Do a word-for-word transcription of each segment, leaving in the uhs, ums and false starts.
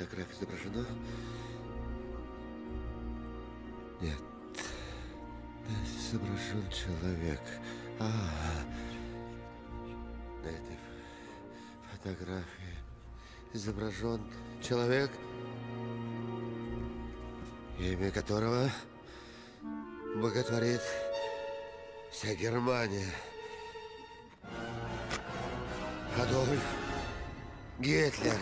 фотографии изображено? Нет. Изображен человек. А, на этой фотографии изображен человек, имя которого боготворит вся Германия. Адольф Гитлер.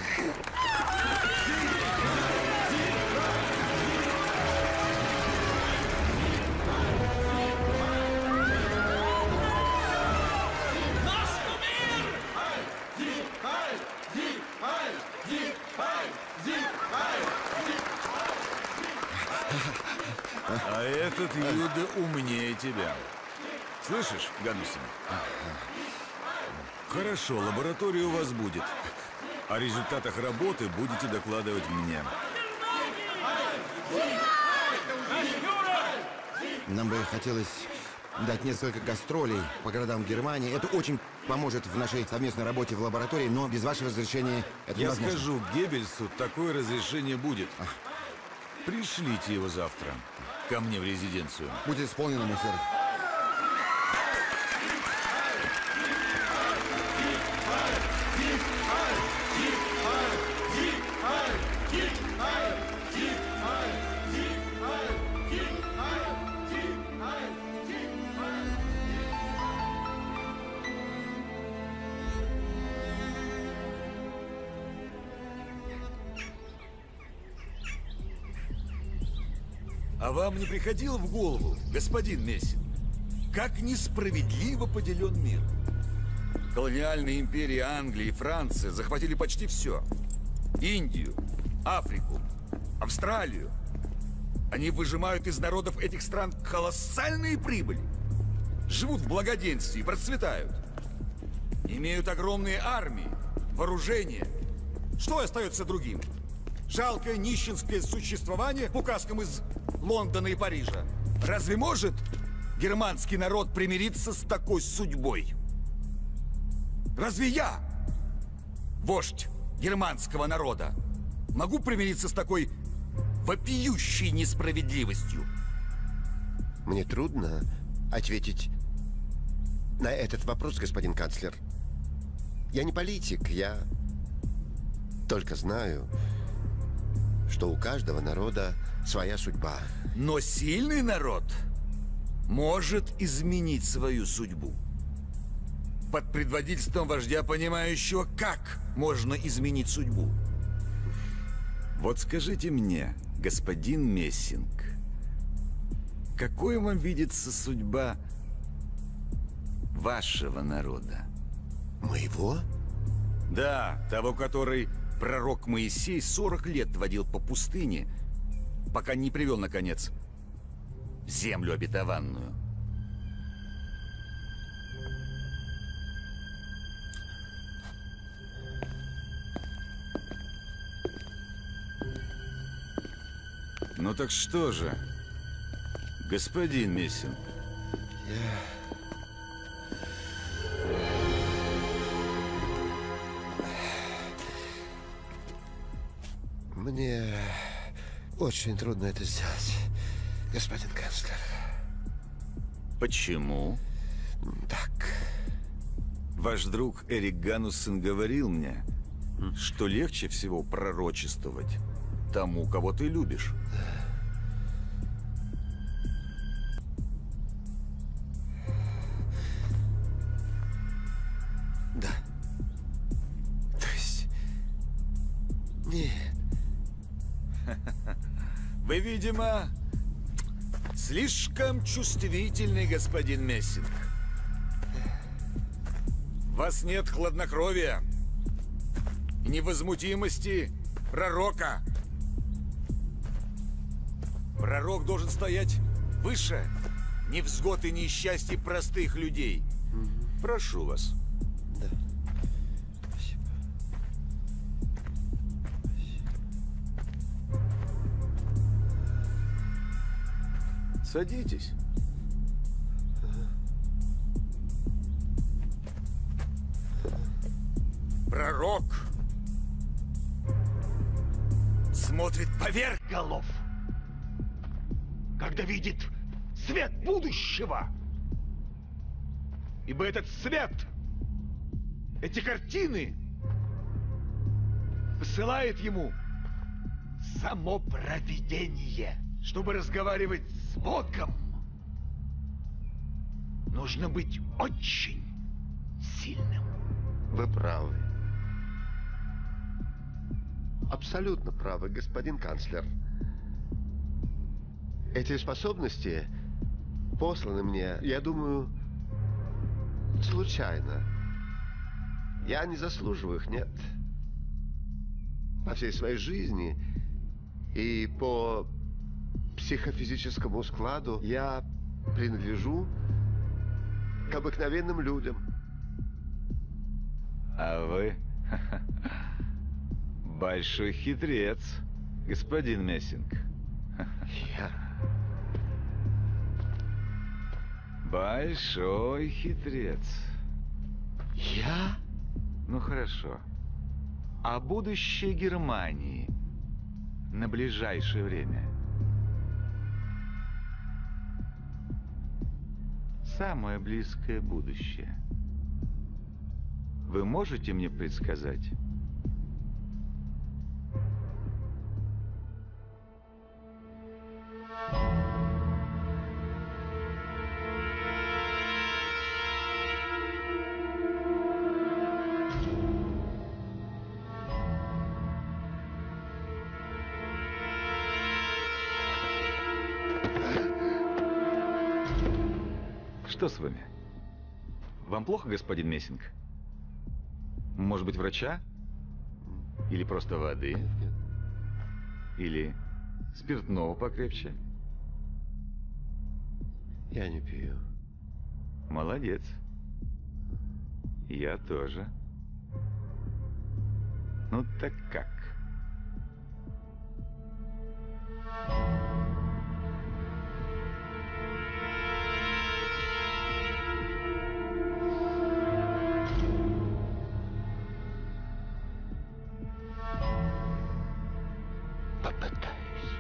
А этот Юда умнее тебя. Слышишь, Ганнуссен? Хорошо, лаборатория у вас будет. О результатах работы будете докладывать мне. Нам бы хотелось дать несколько гастролей по городам Германии. Это очень поможет в нашей совместной работе в лаборатории, но без вашего разрешения это Я невозможно. скажу Геббельсу, такое разрешение будет. Пришлите его завтра ко мне в резиденцию. Будет исполнено, мистер. А вам не приходило в голову, господин Мессин, как несправедливо поделен мир? Колониальные империи Англии и Франции захватили почти все. Индию, Африку, Австралию. Они выжимают из народов этих стран колоссальные прибыли. Живут в благоденствии, процветают. Имеют огромные армии, вооружение. Что остается другим? Жалкое нищенское существование по указкам из Лондона и Парижа. Разве может германский народ примириться с такой судьбой? Разве я, вождь германского народа, могу примириться с такой вопиющей несправедливостью? Мне трудно ответить на этот вопрос, господин канцлер. Я не политик, я только знаю, что у каждого народа своя судьба. Но сильный народ может изменить свою судьбу. Под предводительством вождя, понимающего, как можно изменить судьбу. Вот скажите мне, господин Мессинг, какой вам видится судьба вашего народа? Моего? Да, того, который пророк Моисей сорок лет водил по пустыне, пока не привел, наконец, в землю обетованную. Ну так что же, господин Мессинг? Я... Мне очень трудно это сделать, господин канцлер. Почему? Так. Ваш друг Эрик Ганнуссен говорил мне, что легче всего пророчествовать тому, кого ты любишь. Да. То есть... Нет. Вы, видимо, слишком чувствительный, господин Мессинг. В вас нет хладнокровия и невозмутимости пророка. Пророк должен стоять выше невзгод и несчастий простых людей. Mm-hmm. Прошу вас. Да. Спасибо. Спасибо. Садитесь. Пророк смотрит поверх голов, когда видит свет будущего. Ибо этот свет, эти картины посылает ему само провидение. Чтобы разговаривать с Богом, нужно быть очень сильным. Вы правы. Абсолютно правы, господин канцлер. Эти способности посланы мне, я думаю, случайно. Я не заслуживаю их, нет. По всей своей жизни и по психофизическому складу я принадлежу к обыкновенным людям. А вы большой хитрец, господин Мессинг. Я... Большой хитрец. Я? Ну хорошо. А будущее Германии на ближайшее время? Самое близкое будущее. Вы можете мне предсказать? Что с вами? Вам плохо, господин Мессинг? Может быть, врача? Или просто воды? Нет, нет. Или спиртного покрепче? Я не пью. Молодец. Я тоже. Ну так как? Попытаюсь.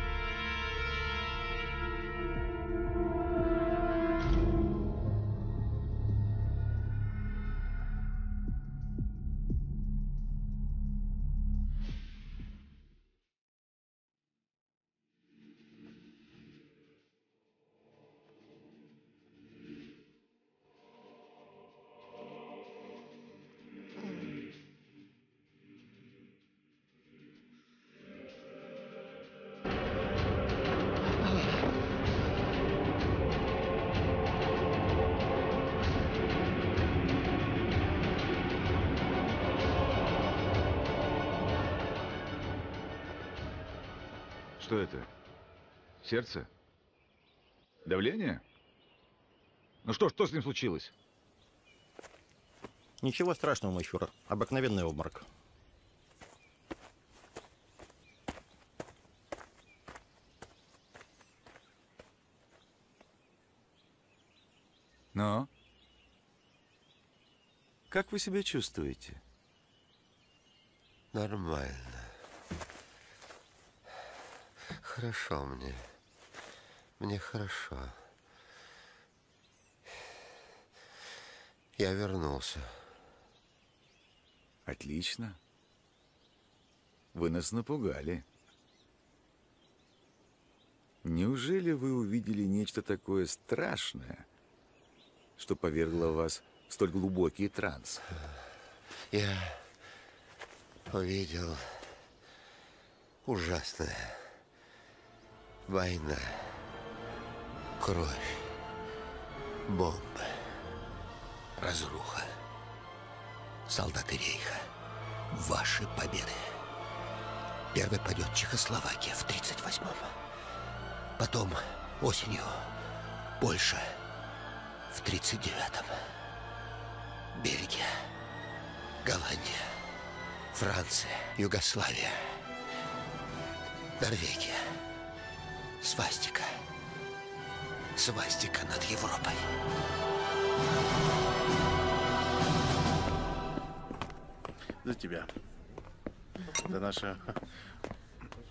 Что это? Сердце? Давление? Ну что, что с ним случилось? Ничего страшного, мой фюрер. Обыкновенный обморок. Но? Как вы себя чувствуете? Нормально. Хорошо мне. Мне хорошо. Я вернулся. Отлично. Вы нас напугали. Неужели вы увидели нечто такое страшное, что повергло вас в столь глубокий транс? Я увидел ужасное. Война, кровь, бомбы, разруха, солдаты рейха, ваши победы. Первой пойдет Чехословакия в тридцать восьмом. Потом осенью Польша в тридцать девятом. Бельгия, Голландия, Франция, Югославия, Норвегия. Свастика. Свастика над Европой. За тебя. За наше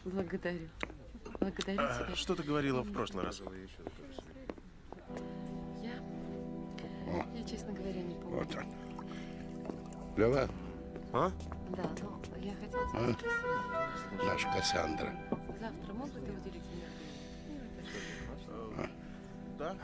Благодарю. Благодарю А, тебя. что ты говорила в прошлый раз? Я... Я, честно говоря, не помню. Вот он. Жива? А? Да, но я хотела тебя А? спросить. Наша Кассандра. Завтра мог бы ты уделить мне? А? Да?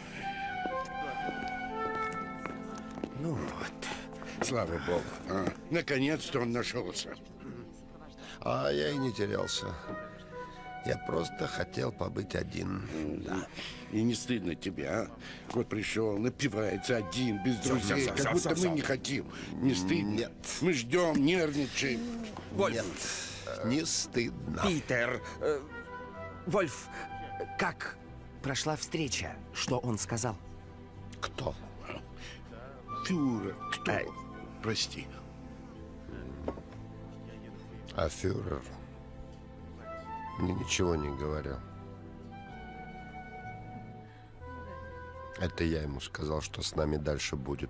Ну вот. Слава богу. А, наконец-то он нашелся. А я и не терялся. Я просто хотел побыть один. Да. И не стыдно тебе, а? Вот пришел, напивается один, без Всё, друзей, всё, как всё, будто всё, мы всё. не хотим. Не стыдно? Нет. Мы ждем, нервничаем. Вольф. Нет, не стыдно. Питер, э, Вольф, как прошла встреча? Что он сказал? Кто? Фюрер. Кто? Ай. Прости. А фюрер мне ничего не говорил. Это я ему сказал, что с нами дальше будет.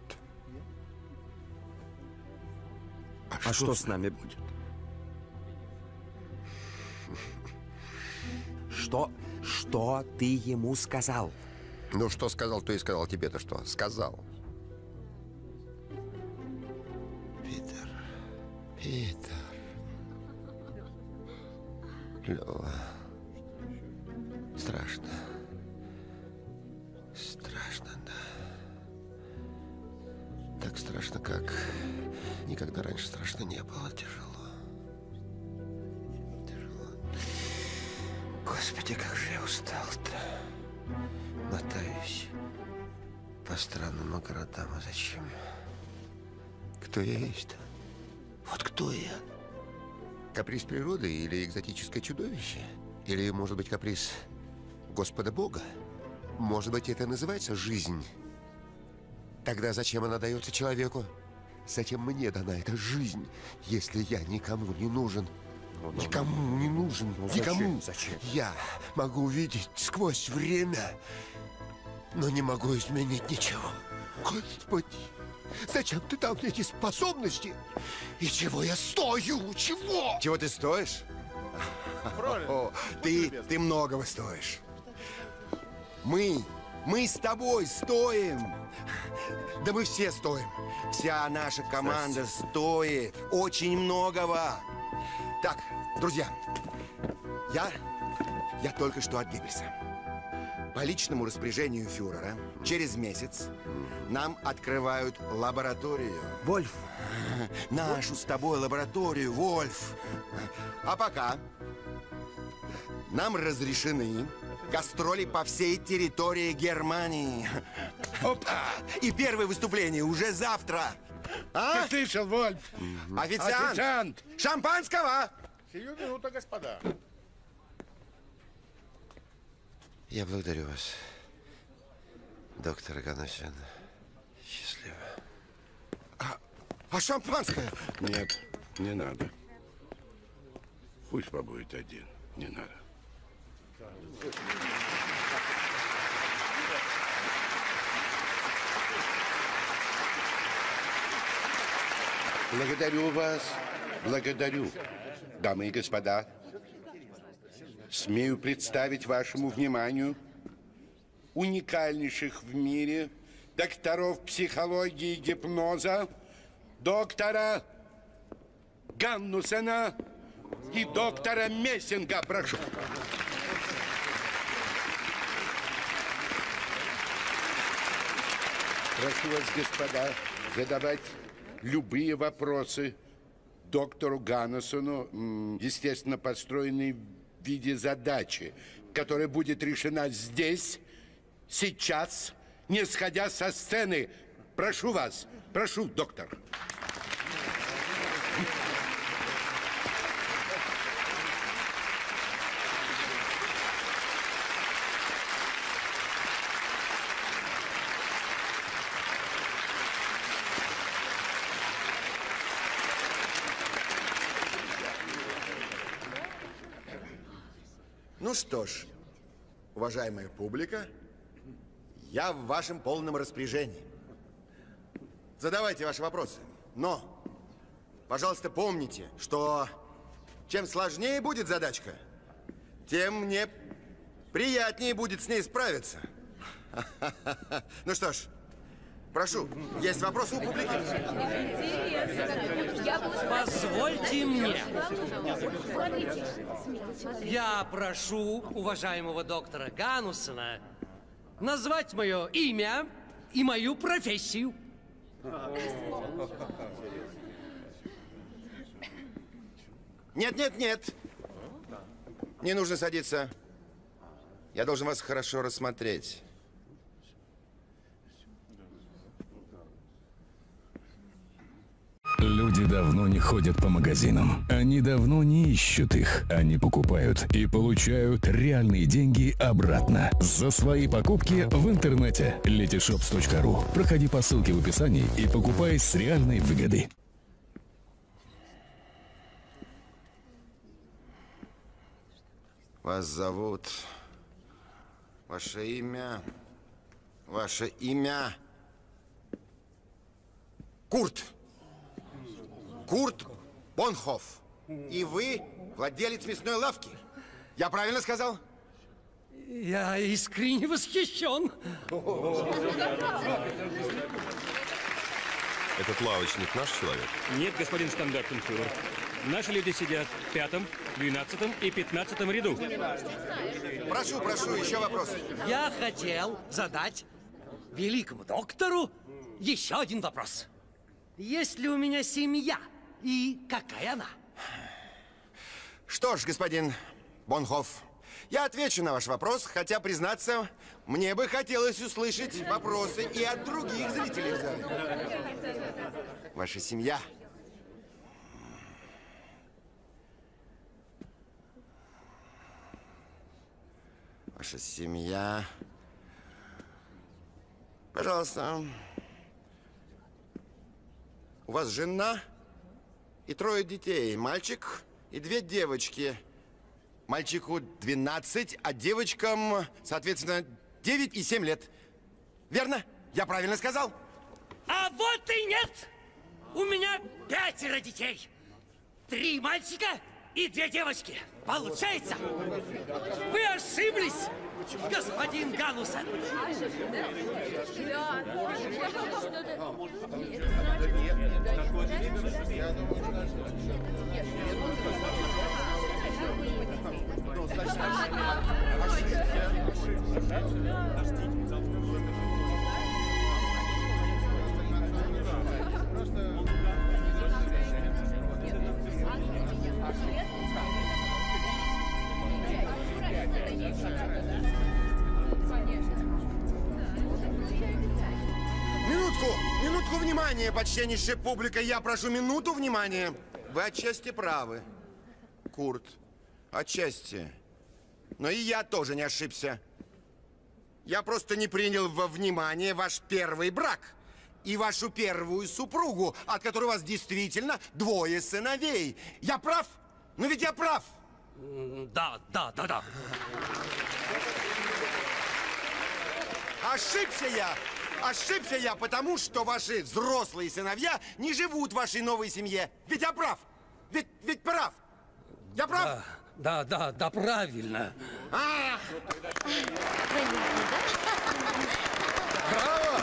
А, а что, что с нами будет? Что, что ты ему сказал? Ну, что сказал, то и сказал. Тебе-то что? Сказал. Питер. Питер. Лёва. Страшно. Страшно, да. Так страшно, как никогда раньше страшно не было. Тяжело. Тяжело. Господи, как же я устал-то. Мотаюсь по странам и городам. А зачем? Кто я есть-то? Вот кто я? Каприз природы или экзотическое чудовище? Или, может быть, каприз Господа Бога? Может быть, это называется жизнь? Тогда зачем она дается человеку? Зачем мне дана эта жизнь, если я никому не нужен? Никому не нужен. Ну, Никому. Зачем? Зачем? Я могу увидеть сквозь время, но не могу изменить ничего. Господи, зачем ты дал мне эти способности? И чего я стою? Чего? Чего ты стоишь? О, ты, ты многого стоишь. Мы, мы с тобой стоим. Да мы все стоим. Вся наша команда стоит очень многого. Так, друзья, я, я только что от Геббельса. По личному распоряжению фюрера через месяц нам открывают лабораторию. Вольф. Нашу с тобой лабораторию, Вольф. А пока нам разрешены гастроли по всей территории Германии. Опа! И первое выступление уже завтра. А? Ты слышал, Вольф? Официант! Официант! Шампанского! Сию минуту, господа. Я благодарю вас, доктор Ганасян. Счастливо. А, а шампанское? Нет, не надо. Пусть побудет один. Не надо. Благодарю вас. Благодарю. Дамы и господа, смею представить вашему вниманию уникальнейших в мире докторов психологии и гипноза, доктора Ганнусена и доктора Мессинга. Прошу. Прошу вас, господа, задавать любые вопросы доктору Ганнусену, естественно, построенные в виде задачи, которая будет решена здесь, сейчас, не сходя со сцены. Прошу вас, прошу, доктор. Ну что ж, уважаемая публика, я в вашем полном распоряжении. Задавайте ваши вопросы, но, пожалуйста, помните, что чем сложнее будет задачка, тем мне приятнее будет с ней справиться. Ну что ж, прошу, есть вопросы у публики? Позвольте мне. Я прошу уважаемого доктора Ганнуссена назвать мое имя и мою профессию. Нет, нет, нет. Не нужно садиться. Я должен вас хорошо рассмотреть. Люди давно не ходят по магазинам. Они давно не ищут их. Они покупают и получают реальные деньги обратно за свои покупки в интернете. летишопс точка ру. Проходи по ссылке в описании и покупай с реальной выгодой. Вас зовут... Ваше имя... Ваше имя... Курт. Курт Бонхоф. И вы владелец мясной лавки. Я правильно сказал? Я искренне восхищен. Этот лавочник наш человек? Нет, господин штандартенфюрер. Наши люди сидят в пятом, двенадцатом и пятнадцатом ряду. Прошу, прошу, еще вопросы. Я хотел задать великому доктору еще один вопрос. Есть ли у меня семья и какая она? Что ж, господин Бонхоф, я отвечу на ваш вопрос, хотя, признаться, мне бы хотелось услышать вопросы и от других зрителей в зале. Ваша семья. Ваша семья. Пожалуйста. У вас жена и трое детей. Мальчик и две девочки. Мальчику двенадцать, а девочкам, соответственно, девять и семь лет. Верно? Я правильно сказал? А вот и нет! У меня пятеро детей. Три мальчика и две девочки. Получается? Вы ошиблись, господин Ганнуссен. Минутку, минутку внимания, почтеннейшая публика. Я прошу минуту внимания. Вы отчасти правы, Курт. Отчасти. Но и я тоже не ошибся. Я просто не принял во внимание ваш первый брак и вашу первую супругу, от которой у вас действительно двое сыновей. Я прав? Ну ведь я прав. Да, да, да, да. Ошибся я! Ошибся я, потому что ваши взрослые сыновья не живут в вашей новой семье. Ведь я прав. Ведь, ведь прав. Я прав? Да, да, да, да, правильно. А! Браво!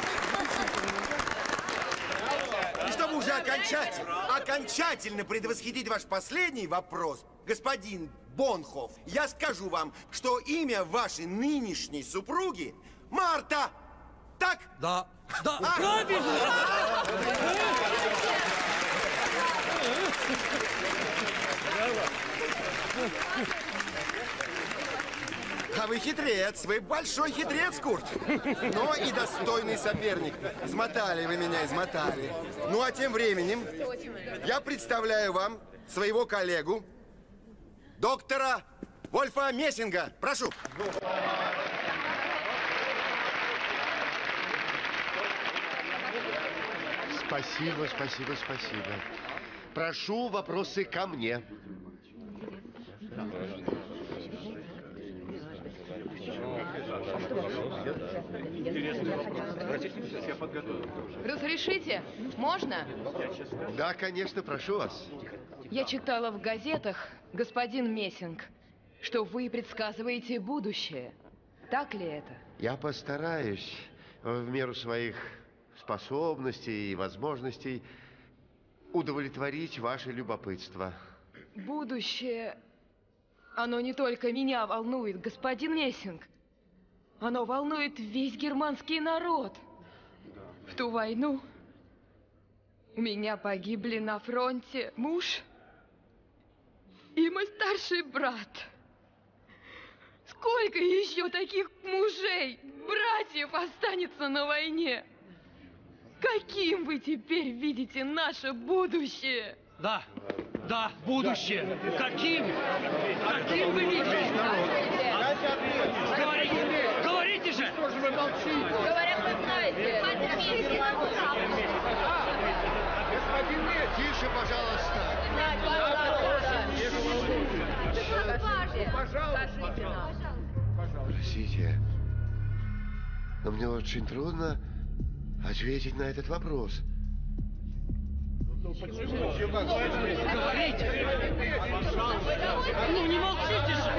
И чтобы уже окончательно, окончательно предвосхитить ваш последний вопрос, господин Бонхоф, я скажу вам, что имя вашей нынешней супруги Марта. Так? Да, да, а? Правильно! А вы хитрец, вы большой хитрец, Курт. Но и достойный соперник. Измотали вы меня, измотали. Ну а тем временем я представляю вам своего коллегу, доктора Вольфа Мессинга. Прошу. Спасибо, спасибо, спасибо. Прошу, вопросы ко мне. Разрешите? Можно? Да, конечно, прошу вас. Я читала в газетах, Господин Мессинг, что вы предсказываете будущее. Так ли это? Я постараюсь в меру своих способностей и возможностей удовлетворить ваше любопытство. Будущее, оно не только меня волнует, господин Мессинг. Оно волнует весь германский народ. В ту войну у меня погибли на фронте муж и мой старший брат. Сколько еще таких мужей, братьев останется на войне? Каким вы теперь видите наше будущее? Да, да, будущее. Каким? Каким вы видите? Говорите, говорите же! Что же вы молчите? Говорят, вы знаете. Господин Мед, тише, пожалуйста. Пожалуйста. Простите, но мне очень трудно ответить на этот вопрос. Говорите! Ну не молчите же!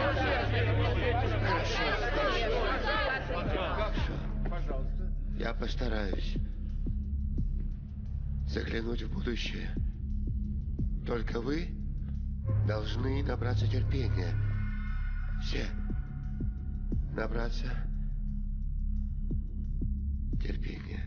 Хорошо. Я постараюсь заглянуть в будущее. Только вы должны набраться терпения. Все набраться терпения.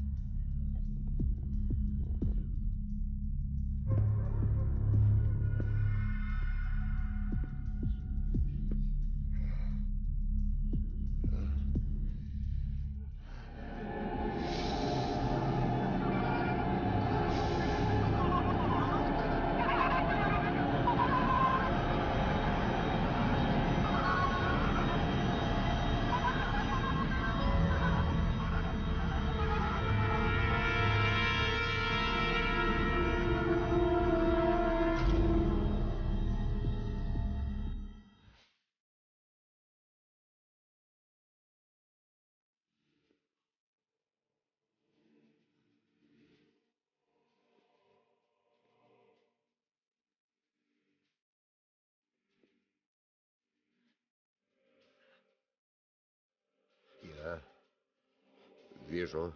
Я вижу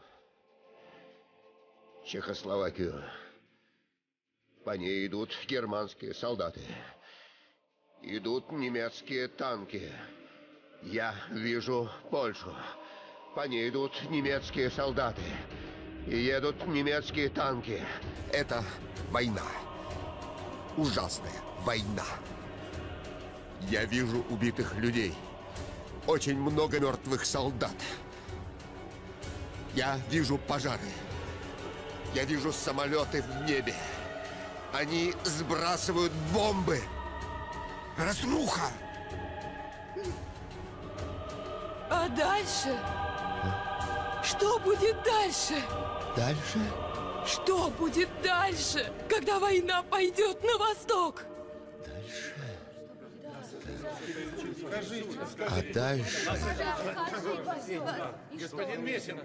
Чехословакию. По ней идут германские солдаты. Идут немецкие танки. Я вижу Польшу. По ней идут немецкие солдаты. И едут немецкие танки. Это война. Ужасная война. Я вижу убитых людей. Очень много мертвых солдат. Я вижу пожары. Я вижу самолеты в небе. Они сбрасывают бомбы. Разруха. А дальше? Что будет дальше? Дальше? Что будет дальше, когда война пойдет на восток? А дальше? Господин Мессинг,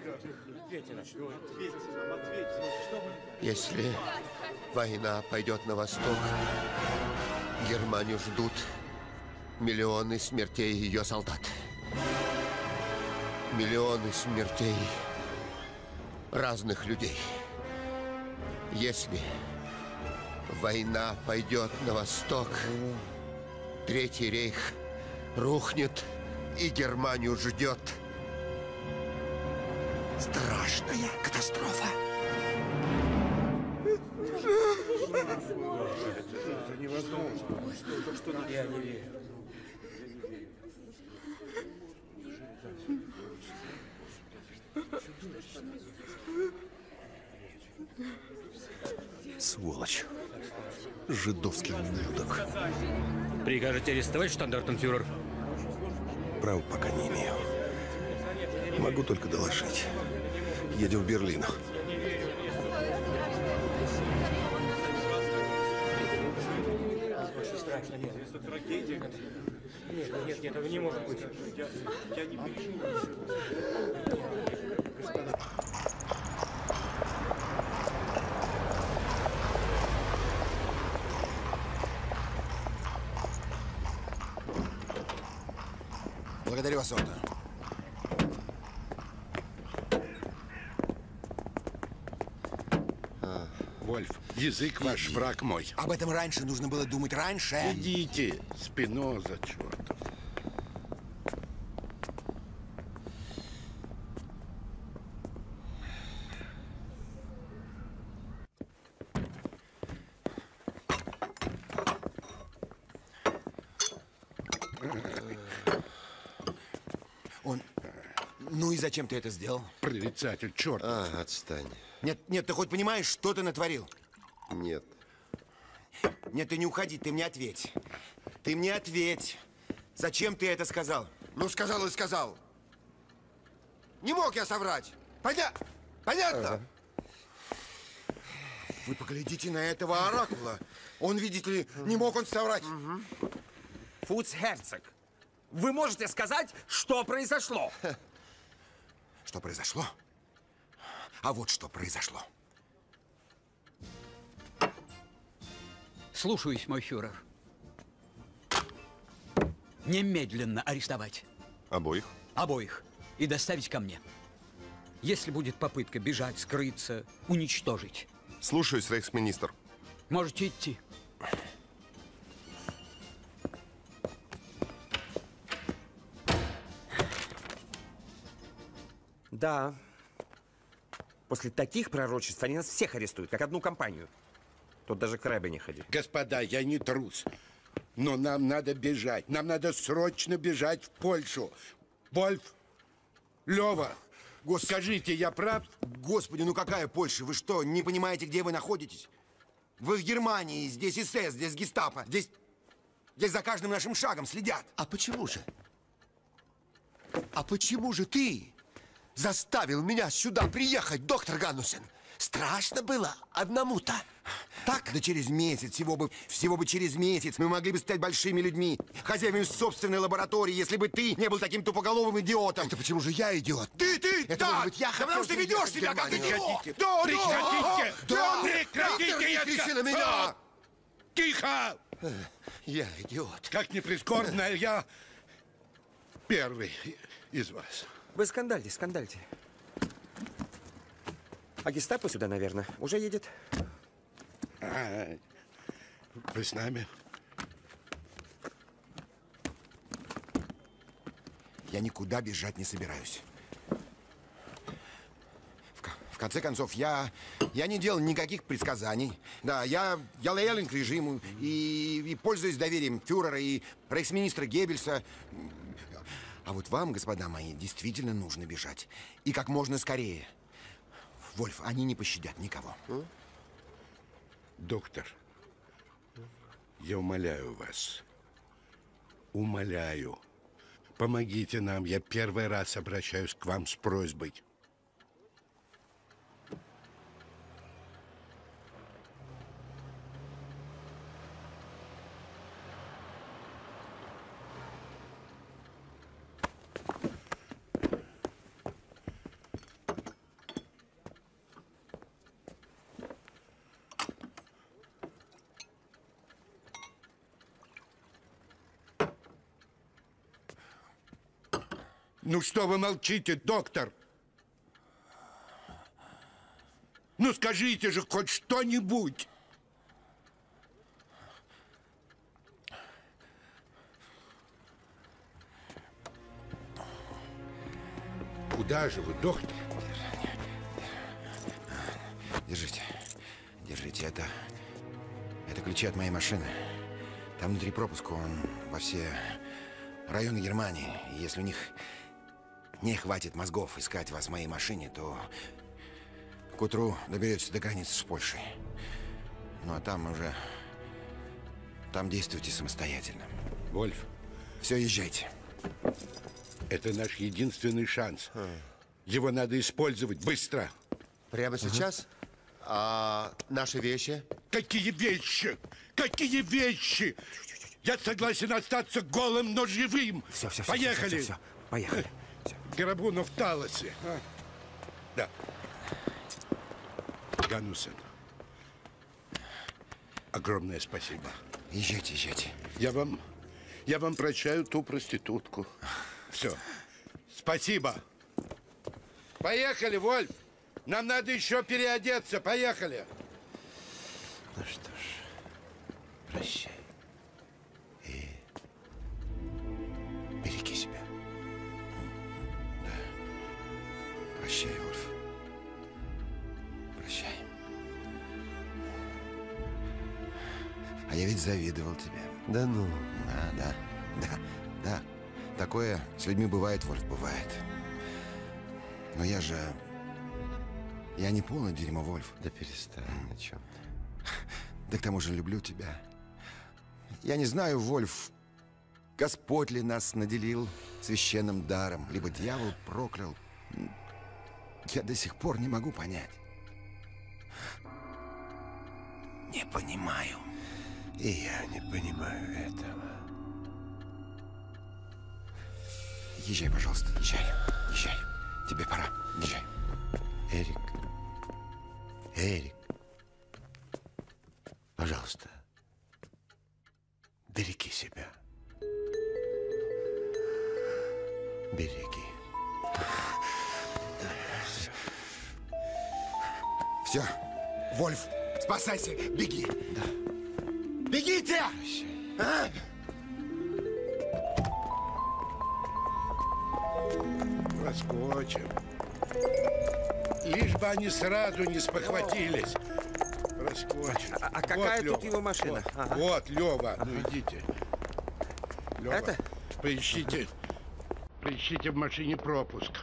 Если война пойдет на восток, Германию ждут миллионы смертей ее солдат. Миллионы смертей разных людей. Если война пойдет на восток, Третий рейх рухнет, и Германию ждет страшная катастрофа. Это невозможно. Я не верю. Сволочь. Жидовский ублюдок. Прикажете арестовать, штандартенфюрер? Прав пока не имею. Могу только доложить. Едем в Берлин. Очень страшно, нет. Это трагедия. Нет, нет, нет, этого не может быть. Я, я не переживу. Господа. Благодарю вас, Отто. Вольф, язык ваш, враг мой. Об этом раньше нужно было думать раньше. Идите, Спиноза, чертов. Он... Ну и зачем ты это сделал? Прорицатель, черт. А, отстань. Нет, нет, ты хоть понимаешь, что ты натворил? Нет. Нет, ты не уходи, ты мне ответь. Ты мне ответь. Зачем ты это сказал? Ну, сказал и сказал. Не мог я соврать. Поня... Понятно? Ага. Вы поглядите на этого оракула. Он, видите ли, не мог он соврать. Фуцгерцог, вы можете сказать, что произошло? Что произошло? А вот что произошло. Слушаюсь, мой фюрер. Немедленно арестовать. Обоих? Обоих. И доставить ко мне. Если будет попытка бежать, скрыться, уничтожить. Слушаюсь, рейхсминистр. Можете идти. Да. После таких пророчеств они нас всех арестуют, как одну компанию. Тут даже к Рэбе не ходи. Господа, я не трус. Но нам надо бежать. Нам надо срочно бежать в Польшу. Вольф, Лёва, Гос... скажите, я прав? Господи, ну какая Польша? Вы что, не понимаете, где вы находитесь? Вы в Германии, здесь эс эс, здесь гестапо, здесь... Здесь за каждым нашим шагом следят. А почему же? А почему же ты заставил меня сюда приехать, доктор Ганнусен? Страшно было одному-то. Так? Да через месяц, всего бы, всего бы через месяц мы могли бы стать большими людьми, хозяевами собственной лаборатории, если бы ты не был таким тупоголовым идиотом. Это почему же я идиот? Ты, ты, Это, да! может быть, я да потому что ведешь себя как идиот! Да, Прекратите! да, Прекратите! да, кричи на меня! Тихо! Я идиот. Как ни прискорбно, я первый из вас. Вы скандальте, скандальте. А гестапо сюда, наверное, уже едет. А, вы с нами? Я никуда бежать не собираюсь. В, в конце концов, я, я не делал никаких предсказаний. Да, я, я лоялен к режиму и, и пользуюсь доверием фюрера и рейхсминистра Геббельса. А вот вам, господа мои, действительно нужно бежать. И как можно скорее. Вольф, они не пощадят никого. Доктор, я умоляю вас, умоляю, помогите нам. Я первый раз обращаюсь к вам с просьбой. Ну что вы молчите, доктор? Ну скажите же хоть что-нибудь. Куда же вы, доктор? Держите. Держите. Это... Это ключи от моей машины. Там внутри пропуск, он во все районы Германии. И если у них не хватит мозгов искать вас в моей машине, то к утру доберетесь до границы с Польшей. Ну, а там уже... Там действуйте самостоятельно. Вольф. Все, езжайте. Это наш единственный шанс. Его надо использовать быстро. Прямо сейчас? А наши вещи? Какие вещи? Какие вещи? Я согласен остаться голым, но живым. Все, все, все. Поехали. Все, все, все. Поехали. Грабунов в Талосе. А? Да. Ганнусен. Огромное спасибо. Езжайте, езжайте. Я вам... Я вам прощаю ту проститутку. все. Спасибо. Поехали, Вольф. Нам надо еще переодеться. Поехали. Ну что ж, прощай. И береги себя. Да. Прощай, Вольф. Прощай. А я ведь завидовал тебе. Да ну. Да, да, да, да. Такое с людьми бывает, Вольф, бывает. Но я же... Я не полное дерьмо, Вольф. Да перестань, о чем ты? Да к тому же люблю тебя. Я не знаю, Вольф, Господь ли нас наделил священным даром, либо дьявол проклял. Я до сих пор не могу понять. Не понимаю. И я не понимаю этого. Езжай, пожалуйста, езжай, езжай. Тебе пора, езжай. Эрик, Эрик, пожалуйста, береги себя. Береги. Все, Вольф, спасайся, беги. Да. Бегите! А? Проскочим. Лишь бы они сразу не спохватились. Проскочим. А, а какая вот, тут Лёва. его машина? Вот, Ага. вот Лева, Ага. ну идите. Лёва, Это? поищите, поищите в машине пропуск.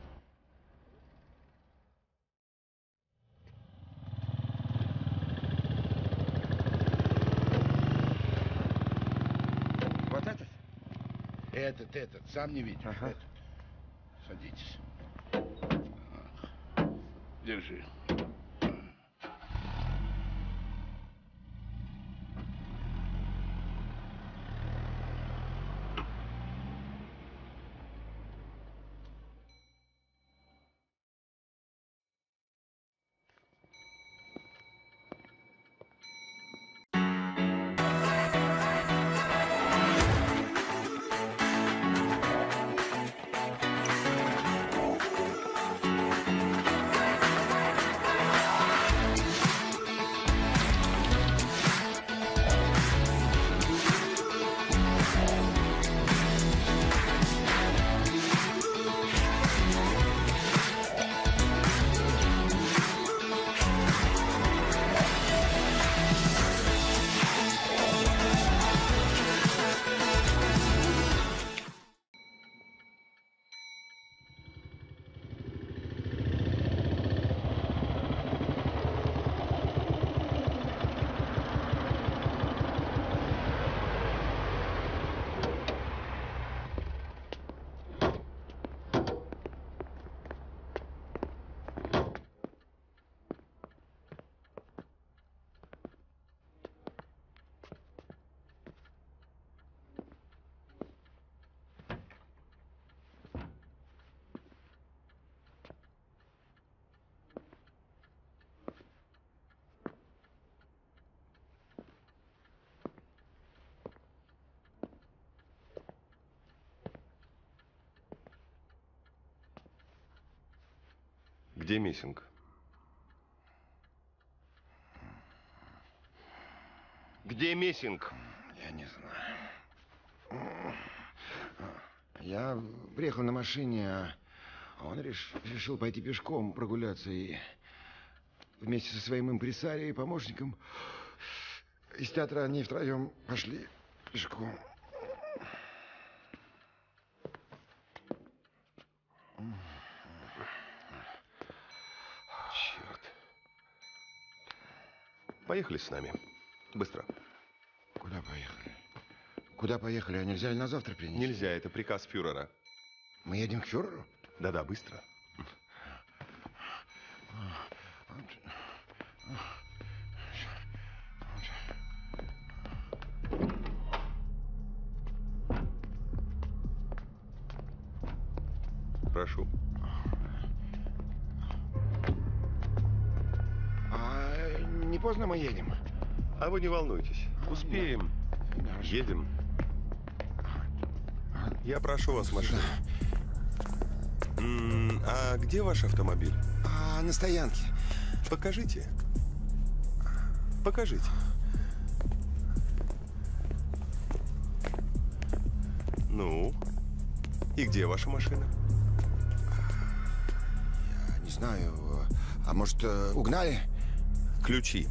Вот этот? Этот, этот, сам не видишь. Ага. Этот. Садитесь. Держи. Где Мессинг? Где Мессинг? Я не знаю. Я приехал на машине, а он реш... решил пойти пешком прогуляться и вместе со своим импресарио и помощником из театра они втроем пошли пешком. Черт. Поехали с нами. Быстро. Куда поехали? Куда поехали? А нельзя ли на завтра принести? Нельзя, это приказ фюрера. Мы едем к фюреру? Да-да, быстро. Прошу. А не поздно мы едем? А вы не волнуйтесь. Успеем. Едем. Я прошу вас в машину. М, А где ваш автомобиль? А, на стоянке. Покажите. Покажите. Ну? И где ваша машина? Я не знаю. А может, э, угнали? Ключи.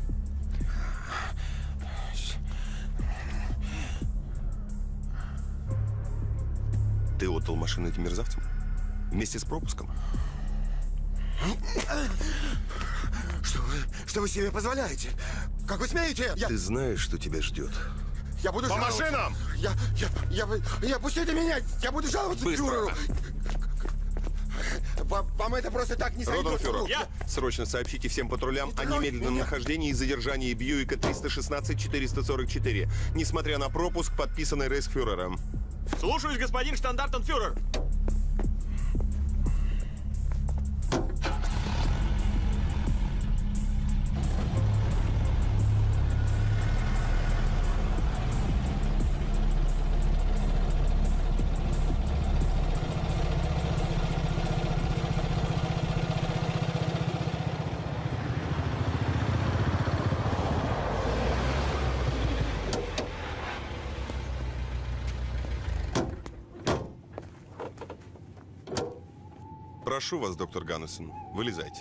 Ты отдал машину этим мерзавцам? Вместе с пропуском? Что вы, что вы себе позволяете? Как вы смеете? Я, Ты знаешь, что тебя ждет. я буду По жаловаться. машинам! Я, я, я, вы- я, пустите меня! Я буду жаловаться Быстро. фюреру! Вам, вам это просто так не сойдет с Роденфюрер, рук. срочно сообщите всем патрулям о немедленном меня. нахождении и задержании Бьюика триста шестнадцать четыреста сорок четыре, несмотря на пропуск, подписанный рейхсфюрером. Слушаюсь, господин штандартенфюрер. Прошу вас, доктор Ганнесон, вылезайте.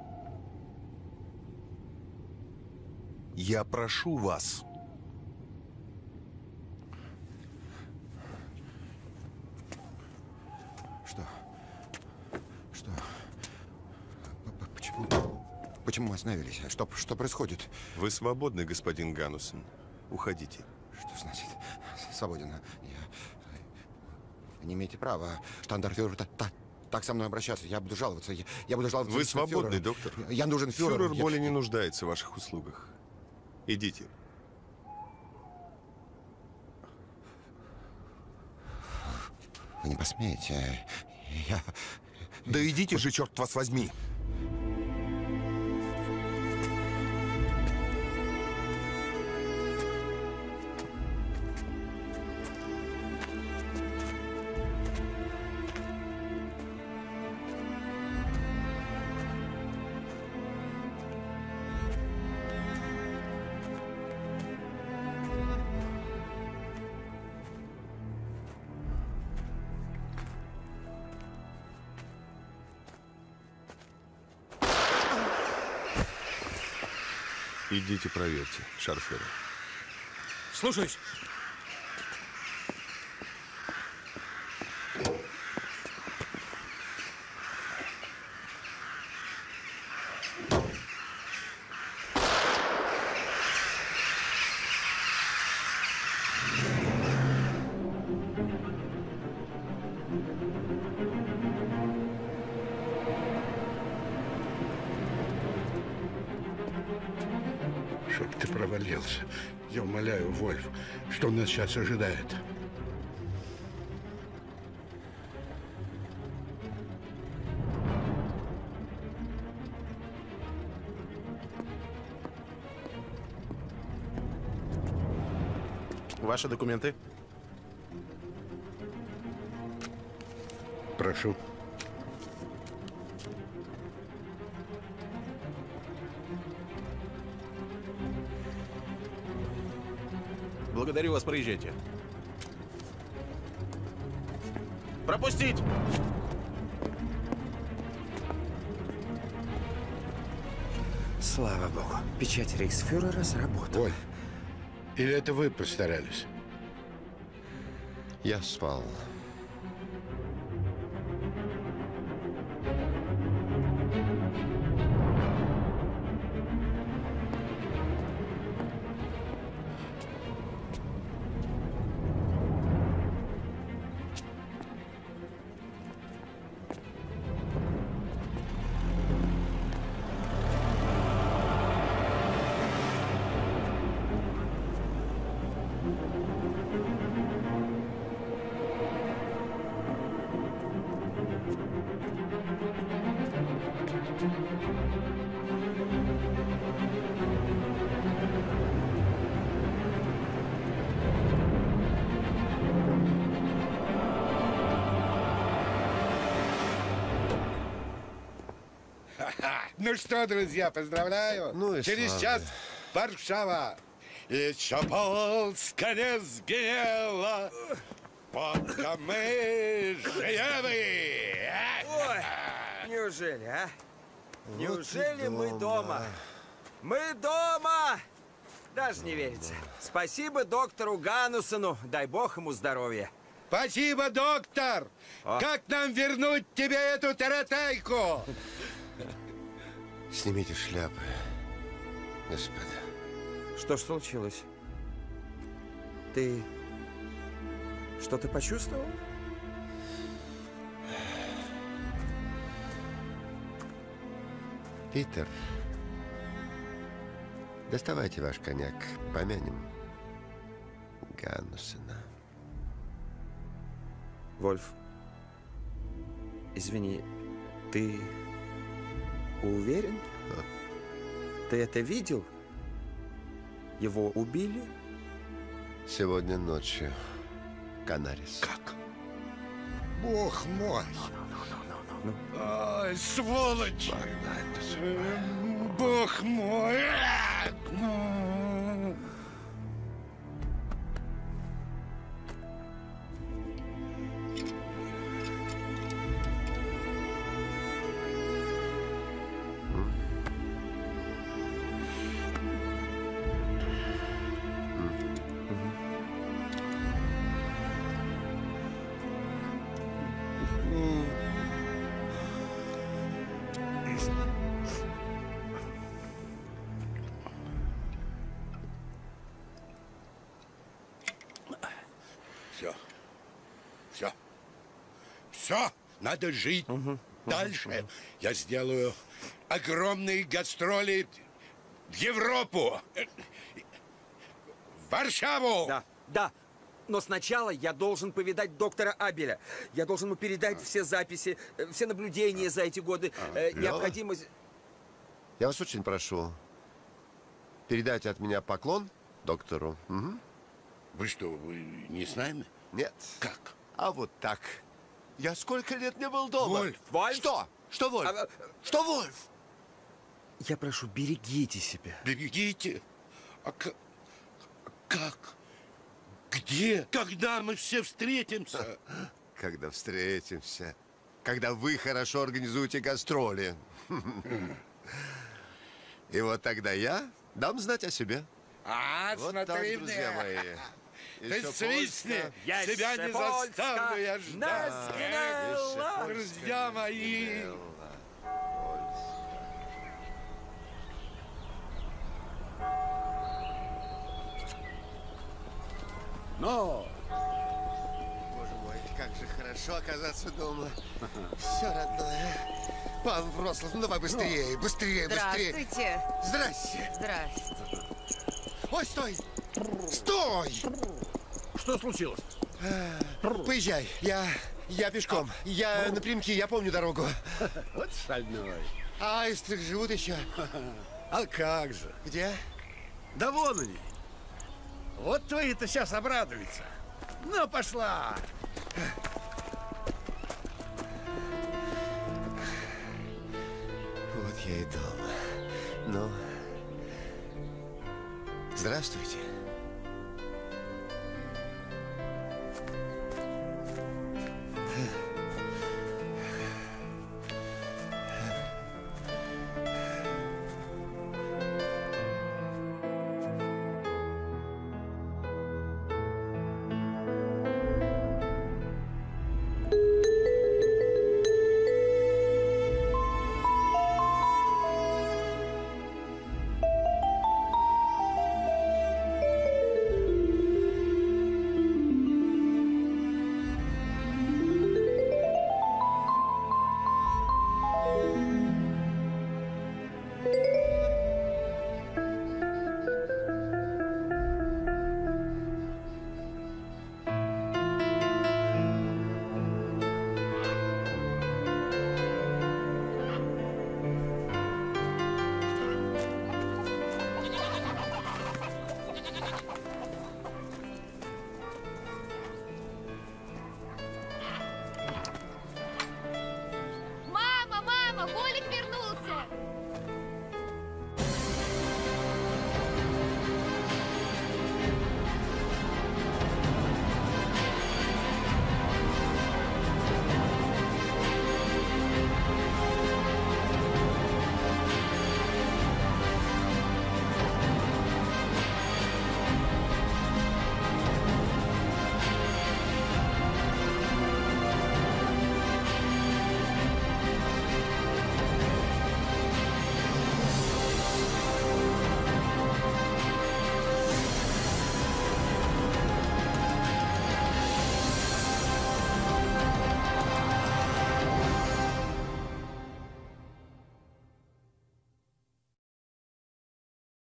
Я прошу вас. Что? Что? П- п- Почему? Почему мы остановились? Что, что происходит? Вы свободны, господин Ганнесон. Уходите. Что значит свободен? Я... Вы не имеете права. Штандартфюрер та- та- так со мной обращаться. Я буду жаловаться. Я, я буду жаловаться. Вы лично свободный, фюреру. доктор. Я нужен фюреру. Фюрер Я- более не нуждается в ваших услугах. Идите. Вы не посмеете. Я... Да идите же, черт вас возьми. Идите проверьте, шарфера. Слушаюсь. Чтоб ты провалился. Я умоляю, Вольф, что нас сейчас ожидает? Ваши документы? Прошу. Благодарю вас, проезжайте. Пропустить! Слава богу, печать рейхсфюрера сработала. Оль, или это вы постарались? Я спал. Ну что, друзья, поздравляю. Ну и Через славно. час Варшава. Еще Полска не сгорела, пока мы живы. Ой, неужели, а? Вот Неужели и мы дома? Мы дома! Даже не верится. Спасибо доктору Ганусону. Дай бог ему здоровья. Спасибо, доктор! О. Как нам вернуть тебе эту таратайку? Снимите шляпы, господа. Что ж случилось? Ты что-то почувствовал? Питер, доставайте ваш коньяк, помянем Ганнусена. Вольф, извини, ты уверен? Ты это видел? Его убили? Сегодня ночью, Канарис. Как? Бог мой! Ай, сволочь! Бог мой! Все. Все. Все. Надо жить дальше. Я сделаю огромные гастроли в Европу. В Варшаву. Да, да. Но сначала я должен повидать доктора Абеля. Я должен ему передать все записи, э, все наблюдения за эти годы. Э, Лёва? необходимость... Я вас очень прошу, передайте от меня поклон доктору. Угу. Вы что, вы не с нами? Нет. Как? А вот так. Я сколько лет не был дома. Вольф. Вольф? Что? Что, Вольф? А, Что, Вольф? Я прошу, берегите себя. Берегите. А как? Как? Где? Когда мы все встретимся? Когда встретимся. Когда вы хорошо организуете гастроли. И вот тогда я дам знать о себе. А, Вот смотри так, мне. друзья мои. Ты Еще свистни, Польска. тебя не Польска заставлю я ждать. наскинала. Друзья мои. Но! Боже мой, как же хорошо оказаться дома. Все родное. Пан Вроцлав, ну давай быстрее, быстрее, быстрее. Здравствуйте. Здрасте. Здрасте. Ой, стой! Стой! Что случилось? Поезжай, я, я пешком. Я напрямки, я помню дорогу. Вот шальной. А аисты живут еще? А как же? Где? Да вон они. Вот твои-то сейчас обрадуются. Ну, пошла. Вот я и дома. Ну, здравствуйте.